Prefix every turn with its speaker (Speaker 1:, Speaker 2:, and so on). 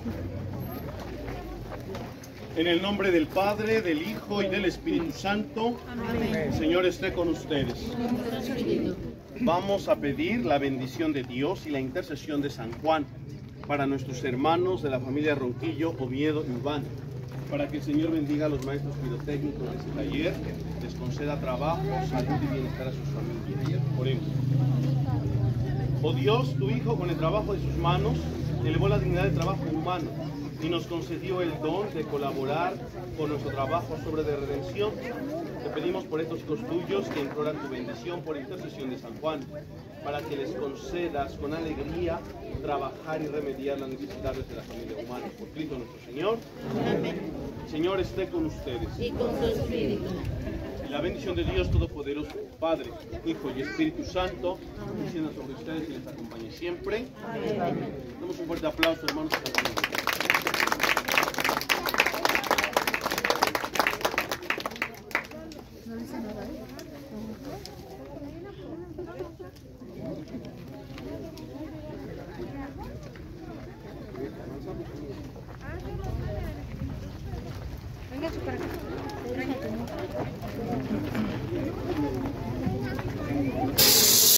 Speaker 1: En el nombre del Padre, del Hijo y del Espíritu Santo. Amén. El Señor esté con ustedes. Vamos a pedir la bendición de Dios y la intercesión de San Juan para nuestros hermanos de la familia Ronquillo, Oviedo y Urbano, para que el Señor bendiga a los maestros pirotécnicos de este taller, les conceda trabajo, salud y bienestar a sus familias. Oremos. Oh Dios, tu Hijo, con el trabajo de sus manos, elevó la dignidad del trabajo humano y nos concedió el don de colaborar con nuestro trabajo sobre de redención. Te pedimos por estos hijos tuyos que imploran tu bendición por intercesión de San Juan, para que les concedas con alegría trabajar y remediar las necesidades de la familia humana. Por Cristo nuestro Señor. Amén. El Señor esté con ustedes. Y con su espíritu. Y la bendición de Dios Todopoderoso, Padre, Hijo y Espíritu Santo, descienda sobre ustedes y les acompañe siempre. Amén. Damos un fuerte aplauso, hermanos.
Speaker 2: Venga, para acá.